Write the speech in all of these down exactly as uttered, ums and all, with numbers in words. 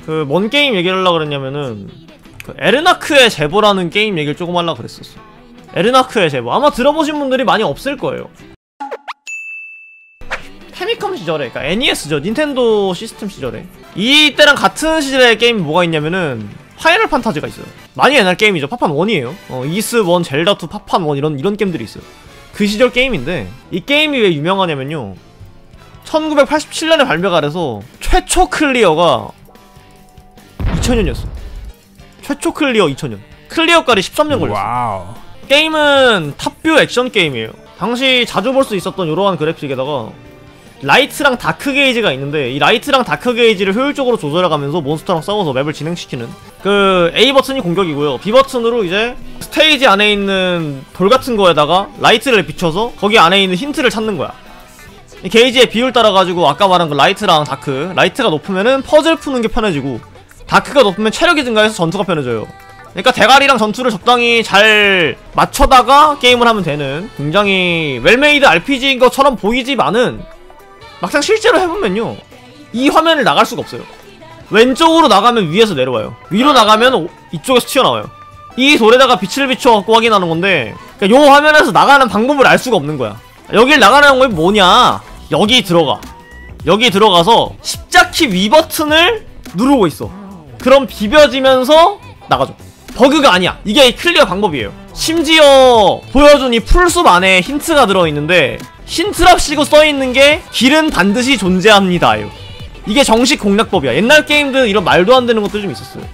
그 뭔 게임 얘기를 하려고 그랬냐면은 그 에르나크의 제보라는 게임 얘기를 조금 하려고 그랬었어. 에르나크의 제보 아마 들어보신 분들이 많이 없을 거예요. 페미컴 시절에, 그러니까 엔이에스죠. 닌텐도 시스템 시절에 이때랑 같은 시절의 게임이 뭐가 있냐면은 파이널 판타지가 있어요. 많이 옛날 게임이죠. 파판 원이에요. 어, 이스 원, 젤다 투, 파판 원 이런 이런 게임들이 있어요. 그 시절 게임인데 이 게임이 왜 유명하냐면요, 천구백팔십칠 년에 발매가 돼서 최초 클리어가 이천 년이었어. 최초 클리어 이천 년. 클리어까지 십삼 년 걸렸어. 와우. 게임은 탑뷰 액션 게임이에요. 당시 자주 볼 수 있었던 이러한 그래픽에다가 라이트랑 다크 게이지가 있는데, 이 라이트랑 다크 게이지를 효율적으로 조절해가면서 몬스터랑 싸워서 맵을 진행시키는, 그 A 버튼이 공격이고요, B 버튼으로 이제 스테이지 안에 있는 돌 같은 거에다가 라이트를 비춰서 거기 안에 있는 힌트를 찾는 거야. 이 게이지의 비율 따라가지고 아까 말한 그 라이트랑 다크, 라이트가 높으면은 퍼즐 푸는 게 편해지고 다크가 높으면 체력이 증가해서 전투가 편해져요. 그러니까 대가리랑 전투를 적당히 잘 맞춰다가 게임을 하면 되는 굉장히 웰메이드 알피지인 것처럼 보이지만은 막상 실제로 해보면요, 이 화면을 나갈 수가 없어요. 왼쪽으로 나가면 위에서 내려와요. 위로 나가면 오, 이쪽에서 튀어나와요. 이 돌에다가 빛을 비춰갖고 확인하는 건데, 그러니까 요 화면에서 나가는 방법을 알 수가 없는 거야. 여길 나가는 건 뭐냐, 여기 들어가. 여기 들어가서 십자키 위 버튼을 누르고 있어. 그럼 비벼지면서 나가죠. 버그가 아니야. 이게 클리어 방법이에요. 심지어 보여준 이 풀숲 안에 힌트가 들어있는데, 힌트랍시고 써있는게 길은 반드시 존재합니다요. 이게 정식 공략법이야. 옛날 게임들은 이런 말도 안 되는 것도 좀 있었어요.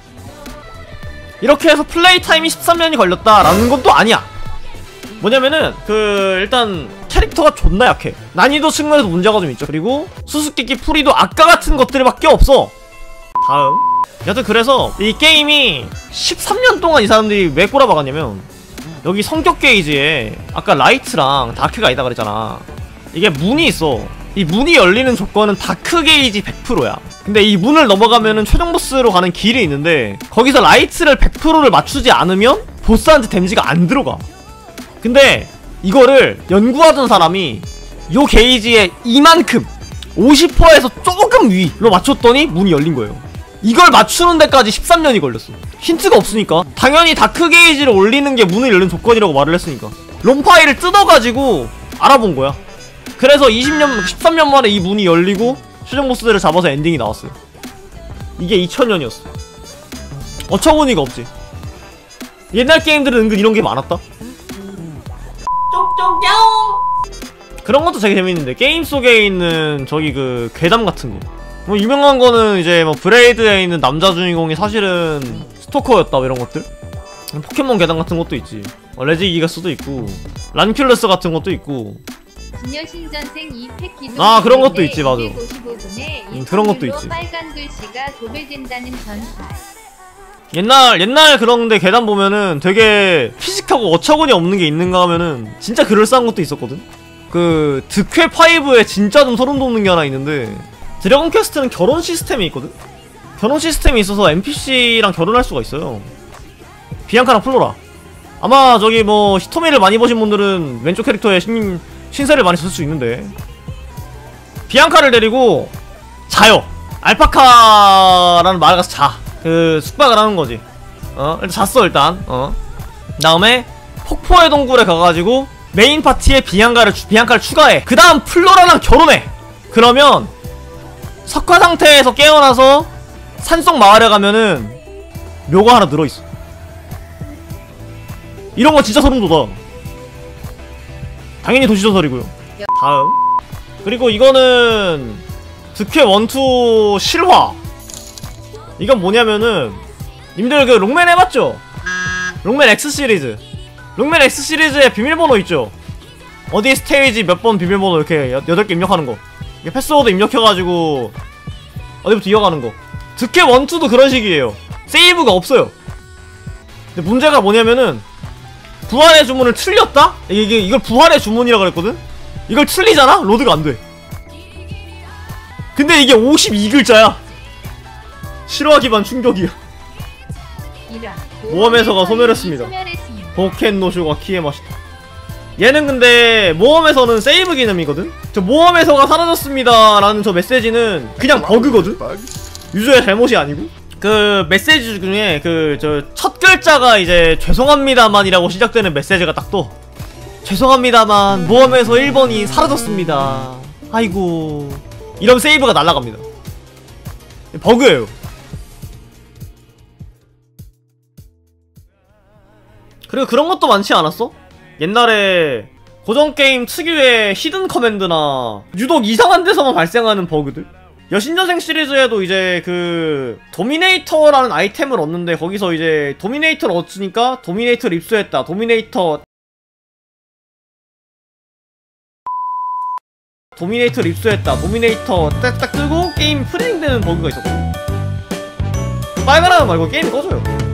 이렇게 해서 플레이 타임이 십삼 년이 걸렸다라는 건 또 아니야. 뭐냐면은 그 일단 캐릭터가 존나 약해. 난이도 측면에서 문제가 좀 있죠. 그리고 수수께끼 풀이도 아까 같은 것들밖에 없어. 다음. 여튼 그래서 이 게임이 십삼 년 동안 이 사람들이 왜 꼬라박았냐면, 여기 성격 게이지에 아까 라이트랑 다크가 있다 그랬잖아. 이게 문이 있어. 이 문이 열리는 조건은 다크 게이지 백 퍼센트야 근데 이 문을 넘어가면은 최종 보스로 가는 길이 있는데, 거기서 라이트를 백 퍼센트를 맞추지 않으면 보스한테 데미지가 안 들어가. 근데 이거를 연구하던 사람이 요 게이지에 이만큼 오십 퍼센트에서 조금 위로 맞췄더니 문이 열린 거예요. 이걸 맞추는 데까지 십삼 년이 걸렸어. 힌트가 없으니까. 당연히 다크 게이지를 올리는 게 문을 열는 조건이라고 말을 했으니까 롬 파일을 뜯어가지고 알아본 거야. 그래서 이십 년, 십삼 년 만에 이 문이 열리고 최종 보스들을 잡아서 엔딩이 나왔어요. 이게 이천 년이었어. 어처구니가 없지. 옛날 게임들은 은근 이런 게 많았다. 쪽쪽짱! 그런 것도 되게 재밌는데, 게임 속에 있는 저기 그 괴담 같은 거, 뭐 유명한 거는 이제 뭐 브레이드에 있는 남자 주인공이 사실은 스토커였다, 뭐 이런 것들. 포켓몬 괴담 같은 것도 있지. 어, 레지기가스도 있고 란큘러스 같은 것도 있고. 진여신전생 이 팩 기도. 아, 그런 것도 있지, 맞아. 음, 그런 것도 있지. 빨간 글씨가 도배된다는 전파. 옛날 옛날 그런데 괴담 보면은 되게 피식하고 어처구니 없는 게 있는가 하면은 진짜 그럴싸한 것도 있었거든. 그 득회 파이브에 진짜 좀 소름 돋는 게 하나 있는데, 드래곤 퀘스트는 결혼 시스템이 있거든? 결혼 시스템이 있어서 엔피씨랑 결혼할 수가 있어요. 비앙카랑 플로라. 아마 저기 뭐 히토미를 많이 보신 분들은 왼쪽 캐릭터에 신, 신세를 많이 썼을 수 있는데, 비앙카를 데리고 자요. 알파카라는 마을 가서 자. 그 숙박을 하는 거지. 어? 일단 잤어 일단. 어? 다음에 폭포의 동굴에 가가지고 메인 파티에 비앙카를, 비앙카를 추가해. 그 다음 플로라랑 결혼해. 그러면 석화 상태에서 깨어나서 산속 마을에 가면은 묘가 하나 늘어있어. 이런 거 진짜 소름 돋아. 당연히 도시조설이고요. 다음. 그리고 이거는 득회 일, 이 실화. 이건 뭐냐면은, 님들 그 롱맨 해봤죠? 롱맨 X 시리즈. 롱맨 X 시리즈에 비밀번호 있죠? 어디 스테이지 몇 번 비밀번호 이렇게 여덟 개 입력하는 거. 이게 패스워드 입력해가지고 어디부터 이어가는 거. 득회 일, 이도 그런 식이에요. 세이브가 없어요. 근데 문제가 뭐냐면은, 부활의 주문을 틀렸다? 이게, 이걸 부활의 주문이라 그랬거든? 이걸 틀리잖아? 로드가 안 돼. 근데 이게 오십이 글자야. 실화 기반 충격이야. 모험에서가 소멸했습니다. 보켄노쇼가 키에마시타. 얘는 근데 모험에서는 세이브 기능이거든? 저 모험에서가 사라졌습니다 라는 저 메시지는 그냥 버그거든? 유저의 잘못이 아니고. 그 메시지 중에 그 저 첫 글자가 이제 죄송합니다만이라고 시작되는 메시지가 딱 떠. 죄송합니다만 모험에서 일 번이 사라졌습니다. 아이고. 이런 세이브가 날아갑니다. 버그예요. 그리고 그런 것도 많지 않았어? 옛날에 고전 게임 특유의 히든 커맨드나 유독 이상한 데서만 발생하는 버그들? 여신전생 시리즈에도 이제 그 도미네이터라는 아이템을 얻는데 거기서 이제 도미네이터를 얻으니까 도미네이터를 입수했다. 도미네이터 도미네이터를 입수했다. 도미네이터 딱딱 뜨고 게임 프리딩되는 버그가 있었거든. 빨간하면 말고 게임 꺼져요.